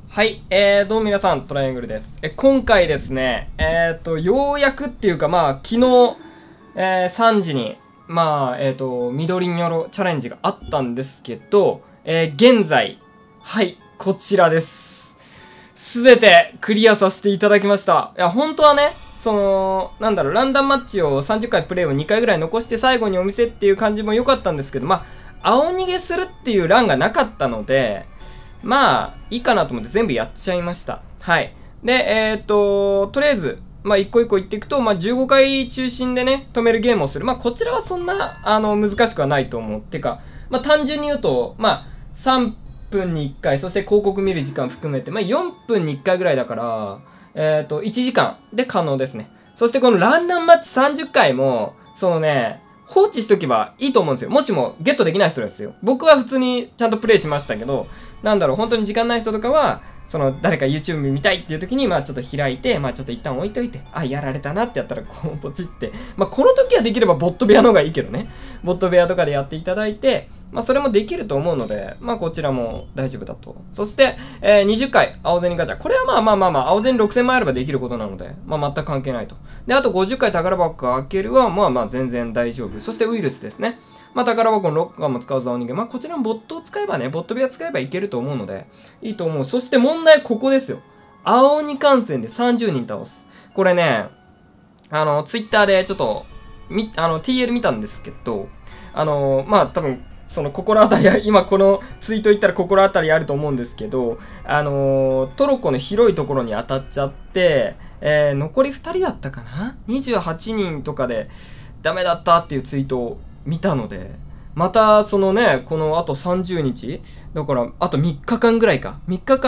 はい、どうも皆さん、トライアングルです。今回ですね、ようやくっていうか、昨日、3時に、緑ニョロチャレンジがあったんですけど、現在、はい、こちらです。すべてクリアさせていただきました。いや、本当はね、ランダムマッチを30回プレイを2回ぐらい残して最後にお店っていう感じも良かったんですけど、青逃げするっていう欄がなかったので、いいかなと思って全部やっちゃいました。はい。で、とりあえず、一個一個言っていくと、15回中心でね、止めるゲームをする。こちらはそんな、難しくはないと思う。てか、単純に言うと、3分に1回、そして広告見る時間含めて、4分に1回ぐらいだから、1時間で可能ですね。そしてこのランダムマッチ30回も、放置しとけばいいと思うんですよ。もしもゲットできない人ですよ。僕は普通にちゃんとプレイしましたけど、本当に時間ない人とかは、誰か YouTube 見たいっていう時に、ちょっと開いて、ちょっと一旦置いといて、やられたなってやったら、ポチって。この時はできればボット部屋の方がいいけどね。ボット部屋とかでやっていただいて、それもできると思うので、こちらも大丈夫だと。そして、20回、青銭ガチャ。これは青銭6000枚あればできることなので、全く関係ないと。で、あと50回宝箱開けるは、全然大丈夫。そしてウイルスですね。宝箱のロッカーも使うぞ、青人間。こちらのボットを使えばね、ボット部屋使えばいけると思うので、いいと思う。そして問題ここですよ。青鬼観戦で30人倒す。これね、ツイッターでちょっと、TL 見たんですけど、多分、心当たりは、今このツイート言ったら心当たりあると思うんですけど、トロコの広いところに当たっちゃって、残り2人だったかな ?28 人とかでダメだったっていうツイートを見たので、またこのあと30日だから、あと3日間ぐらいか。3日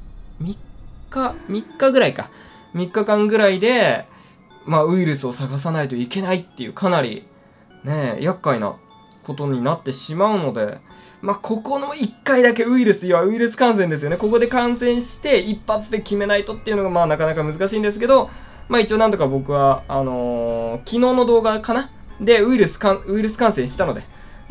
ぐらいか。3日間ぐらいで、ウイルスを探さないといけないっていう、かなり、ね、厄介なことになってしまうので、ここの1回だけウイルス感染ですよね。ここで感染して、一発で決めないとっていうのが、なかなか難しいんですけど、一応なんとか僕は、昨日の動画かなで、ウイルス感染したので、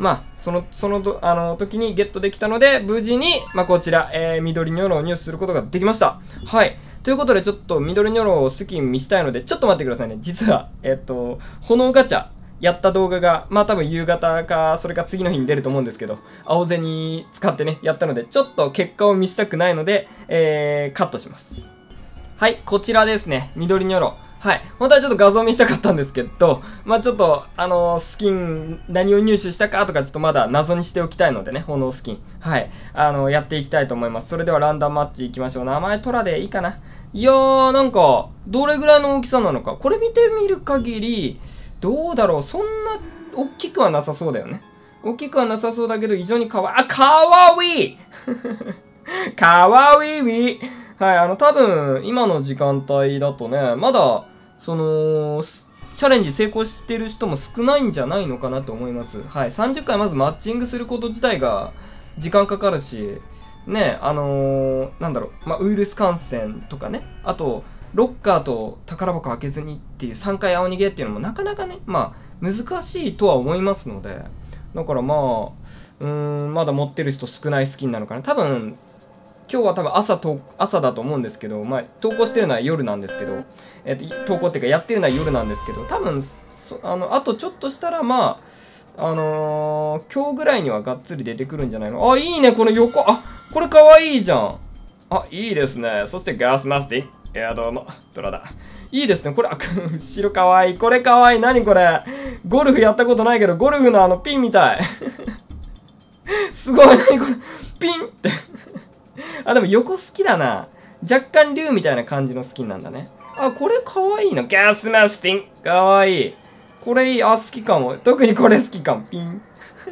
時にゲットできたので、無事に、こちら、緑ニョロを入手することができました。はい。ということで、ちょっと緑ニョロをスキン見したいので、ちょっと待ってくださいね。実は、炎ガチャ、やった動画が、多分夕方か、それか次の日に出ると思うんですけど、青銭使ってね、やったので、ちょっと結果を見せたくないので、カットします。はい、こちらですね。緑ニョロ。はい。本当はちょっと画像見したかったんですけど、ちょっと、スキン、何を入手したかとか、ちょっとまだ謎にしておきたいのでね、炎スキン。はい。やっていきたいと思います。それではランダムマッチ行きましょう。名前トラでいいかな。いやー、どれぐらいの大きさなのか。これ見てみる限り、どうだろう。そんな、大きくはなさそうだよね。大きくはなさそうだけど、非常にかわいいかわいいはい、多分、今の時間帯だとね、まだ、チャレンジ成功してる人も少ないんじゃないのかなと思います。はい、30回まずマッチングすること自体が時間かかるし、ね、ウイルス感染とかね、あと、ロッカーと宝箱開けずにっていう3回青逃げっていうのもなかなかね、難しいとは思いますので、だからまだ持ってる人少ないスキンなのかな。多分、今日は多分朝だと思うんですけど、投稿してるのは夜なんですけど、投稿っていうかやってるのは夜なんですけど、多分、あとちょっとしたら今日ぐらいにはがっつり出てくるんじゃないの。いいね、この横、これかわいいじゃん。いいですね。そしてガスマスティック。いや、どうも、トラだ。いいですね。これ、後ろかわいい。これかわいい。何これ。ゴルフやったことないけど、ゴルフのピンみたい。すごい、何これ。ピンって。でも横好きだな。若干竜みたいな感じのスキンなんだね。これかわいいな。ガスマスティン。かわいい。これいい。好きかも。特にこれ好きかも。ピン。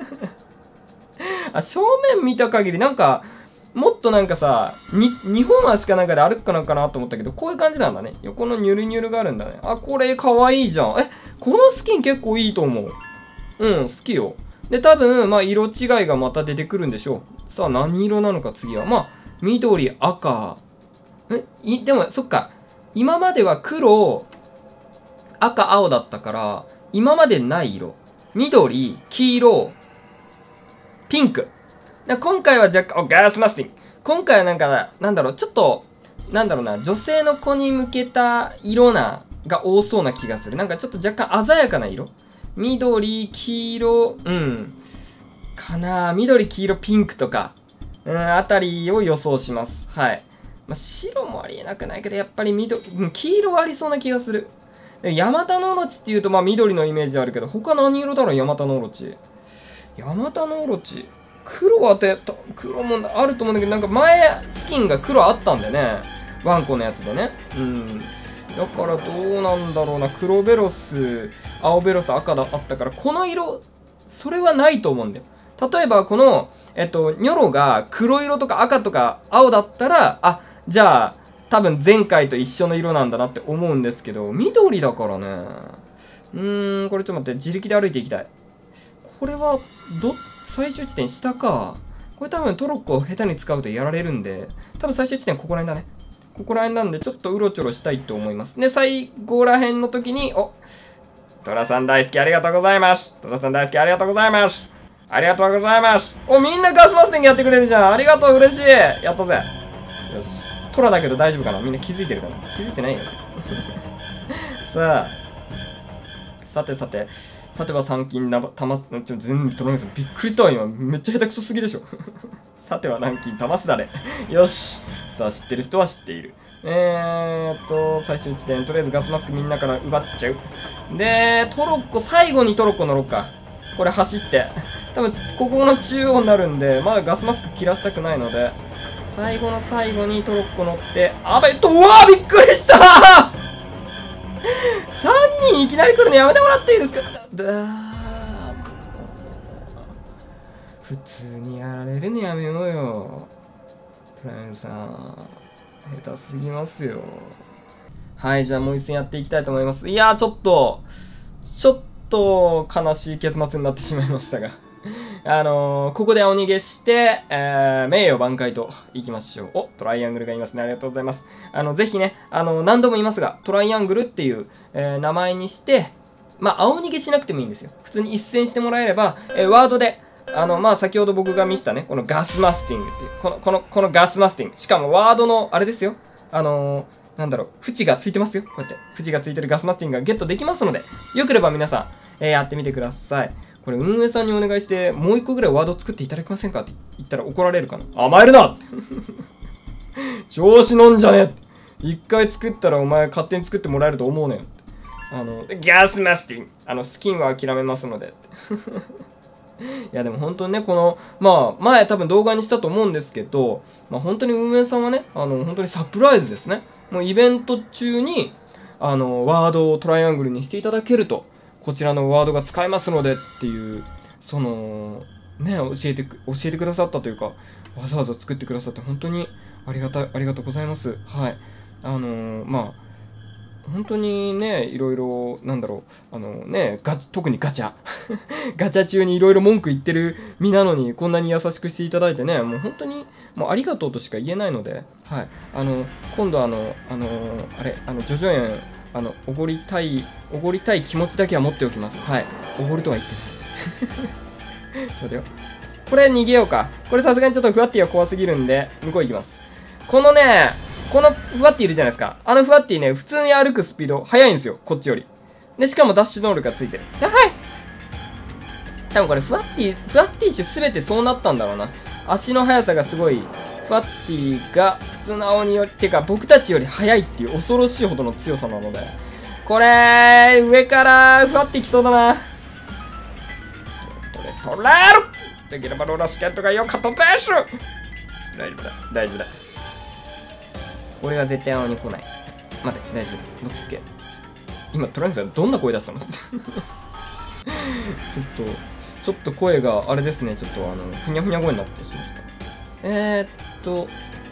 正面見た限りもっとさ、2本足かなんかで歩くかなんかなと思ったけど、こういう感じなんだね。横のニュルニュルがあるんだね。これかわいいじゃん。このスキン結構いいと思う。好きよ。で、多分、色違いがまた出てくるんでしょう。さあ、何色なのか次は。緑、赤。でも、そっか。今までは黒、赤、青だったから、今までない色。緑、黄色、ピンク。今回は若干、ガスマスティン。 今回はなんか、なんだろう、ちょっと、なんだろうな、女性の子に向けた色が多そうな気がする。なんかちょっと若干鮮やかな色。緑、黄色、かな、緑、黄色、ピンクとか、あたりを予想します。はい。まあ、白もありえなくないけど、やっぱり黄色はありそうな気がする。ヤマタノオロチって言うと、まあ緑のイメージあるけど、他何色だろう、ヤマタノオロチ。ヤマタノオロチ。黒黒もあると思うんだけど、なんか前、スキンが黒あったんだよね。ワンコのやつでね。だからどうなんだろうな。黒ベロス、青ベロス、赤あったから、この色、それはないと思うんだよ。例えば、この、ニョロが黒色とか赤とか青だったら、あ、じゃあ、多分前回と一緒の色なんだなって思うんですけど、緑だからね。これちょっと待って、自力で歩いていきたい。これは、最終地点下か。これ多分トロッコを下手に使うとやられるんで、多分最終地点ここら辺だね。ここら辺なんでちょっとうろちょろしたいと思います。で、最後ら辺の時に、トラさん大好きありがとうございます。トラさん大好きありがとうございます。ありがとうございます。みんなガスマスティングやってくれるじゃん。ありがとう、嬉しい。やったぜ。よし。トラだけど大丈夫かな？みんな気づいてるかな？気づいてないよね。さあ。さては3金全部トランクさんびっくりしたわ、今。めっちゃ下手くそすぎでしょ。さては何金玉すだれ。よし。さあ、知ってる人は知っている。最終地点。とりあえずガスマスクみんなから奪っちゃう。で、最後にトロッコ乗ろうか。これ走って。多分、ここの中央になるんで、まだガスマスク切らしたくないので、最後の最後にトロッコ乗って、うわーびっくりしたー !3 人いきなり来るのやめてもらっていいですか？普通にやられるのやめようよ。トライアングルさん、下手すぎますよ。はい、じゃあもう一戦やっていきたいと思います。いやー、ちょっと悲しい結末になってしまいましたが。ここでお逃げして、名誉挽回といきましょう。トライアングルがいますね。ありがとうございます。ぜひね、何度も言いますが、トライアングルっていう、名前にして、まあ、青逃げしなくてもいいんですよ。普通に一戦してもらえれば、ワードで、まあ、先ほど僕が見せたね、このガスマスティングっていう、このガスマスティング。しかもワードの、あれですよ。なんだろう、縁がついてますよ。こうやって。縁がついてるガスマスティングがゲットできますので、よければ皆さん、やってみてください。これ運営さんにお願いして、もう一個ぐらいワード作っていただけませんかって言ったら怒られるかな。甘えるな調子乗んじゃねえ一回作ったらお前勝手に作ってもらえると思うねん。ガスマスティンスキンは諦めますので。いやでも本当にね、まあ、前多分動画にしたと思うんですけど、まあ本当に運営さんはね、本当にサプライズですね。もうイベント中に、ワードをトライアングルにしていただけると、こちらのワードが使えますのでっていう、ね、教えてくださったというか、わざわざ作ってくださって本当にありがとうございます。はい。まあ、本当にね、いろいろ、なんだろう、特にガチャ。ガチャ中にいろいろ文句言ってる身なのに、こんなに優しくしていただいてね、もう本当に、もうありがとうとしか言えないので、はい。今度あれ、ジョジョ園、おごりたい気持ちだけは持っておきます。はい。おごるとは言ってない。ちょっとよ。これ逃げようか。これさすがにちょっとフワッティは怖すぎるんで、向こう行きます。このフワッティいるじゃないですか。フワッティね、普通に歩くスピード速いんですよ。こっちより。で、しかもダッシュ能力がついてる。はい。多分これフワッティ種すべてそうなったんだろうな。足の速さがすごい、フワッティが普通の青により、てか僕たちより速いっていう恐ろしいほどの強さなので。これ、上からフワッティ来そうだな。取れるできればローラースケットがよかったです。大丈夫だ。俺は絶対青に来ない。待って、大丈夫だ。落ち着け。今、トランクさんどんな声出したのちょっと声があれですね。ちょっとふにゃふにゃ声になってしまった。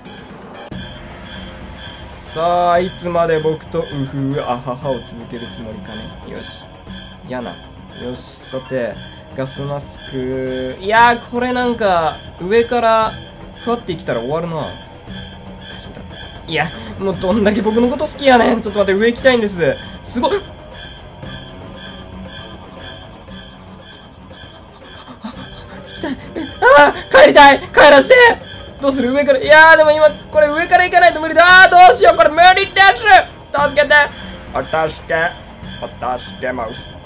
さあ、いつまで僕とあははを続けるつもりかね。よし。嫌な。よし、さて、ガスマスク。いやー、これなんか、上からふわってきたら終わるな。大丈夫だ。いや、もうどんだけ僕のこと好きやねん。ちょっと待って、上行きたいんです。すごい。行きたい。帰りたい。帰らせて。 どうする上から。いやー、でも今、これ上から行かないと無理だ。どうしよう、これ無理です。助けて。お助け。お助けマウス。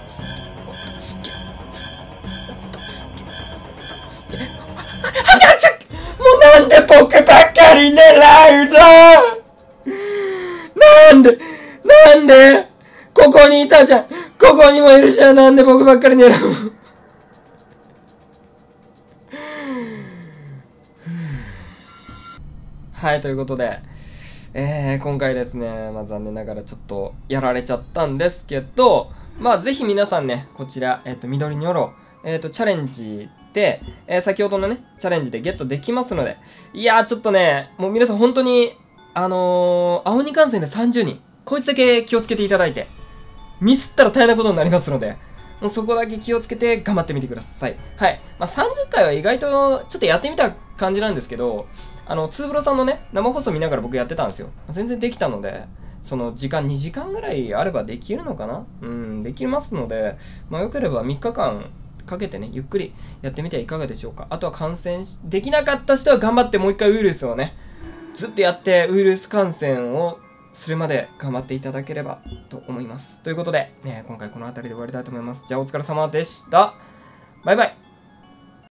もうなんで僕ばっかり狙うの。なんでここにいたじゃん。ここにもいるじゃん。なんで僕ばっかり狙う。はい、ということで、今回ですね、まあ残念ながらちょっとやられちゃったんですけど、まあぜひ皆さんね、こちら、緑ニョロ、チャレンジで、先ほどのね、チャレンジでゲットできますので、いやーちょっとね、もう皆さん本当に、青鬼観戦で30人、こいつだけ気をつけていただいて、ミスったら大変なことになりますので、もうそこだけ気をつけて頑張ってみてください。はい。まあ、30回は意外とちょっとやってみた感じなんですけど、ツーブロさんのね、生放送見ながら僕やってたんですよ。全然できたので、その時間2時間ぐらいあればできるのかな？できますので、まあよければ3日間かけてね、ゆっくりやってみてはいかがでしょうか。あとは感染できなかった人は頑張ってもう一回ウイルスをね、ずっとやってウイルス感染をするまで頑張っていただければと思います。ということで、今回この辺りで終わりたいと思います。じゃあお疲れ様でした。バイバイ。